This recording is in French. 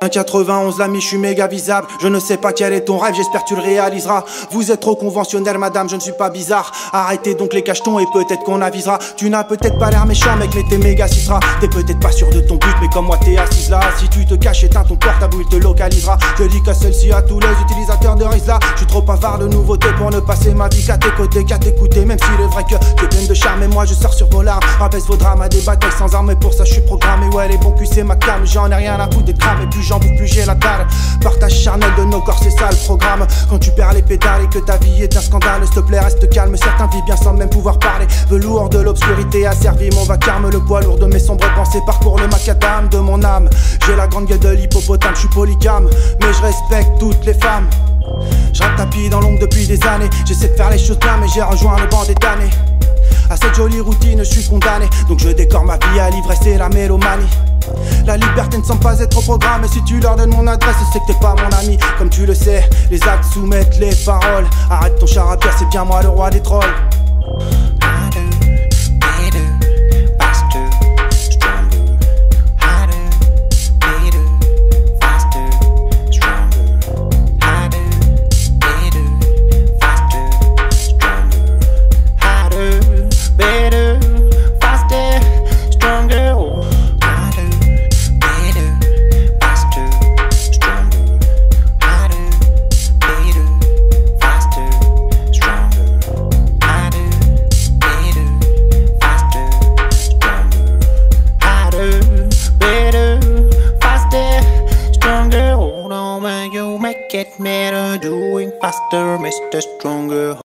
1,91 l'ami, je suis méga visable. Je ne sais pas quel est ton rêve, j'espère que tu le réaliseras. Vous êtes trop conventionnel madame, je ne suis pas bizarre. Arrêtez donc les cachetons et peut-être qu'on avisera. Tu n'as peut-être pas l'air méchant mec, mais t'es méga citera. T'es peut-être pas sûr de ton but, mais comme moi t'es assise là. Si tu te caches, éteins ton portable ou il te localisera. Je dis qu'à celle-ci à tous les utilisateurs de Rizla. Je suis trop avare de nouveautés pour ne passer ma vie qu'à tes côtés, qu'à t'écouter. Même s'il est vrai que t'es pleine de charme et moi je sors sur vos larmes. Rabaisse vos drames à des batailles sans armes et pour ça je suis programmé. Ouais les bons culs c'est ma cam, j'en ai rien à foutre des crames. Et plus j'en bouffe plus j'ai la dalle. Partage charnel de nos corps c'est ça le programme. Quand tu perds les pédales et que ta vie est un scandale, s'il te plaît reste calme, certains vivent bien sans même pouvoir parler. Velours de l'obscurité a servi mon vacarme. Le poids lourd de mes sombres pensées parcourt le macadam de mon âme. J'ai la grande gueule de l'hippopotame, je suis polygame, mais je respecte toutes les femmes. Je rappe tapis dans l'ombre depuis des années. J'essaie de faire les choses bien mais j'ai rejoint le banc des damnés. À cette jolie routine je suis condamné, donc je décore ma vie à l'ivresse et la mélomanie. La liberté ne semble pas être au programme. Et si tu leur donnes mon adresse, c'est que t'es pas mon ami. Comme tu le sais, les actes soumettent les paroles. Arrête ton char à pierre, c'est bien moi le roi des trolls. Get better, doing faster, Mr. Stronger.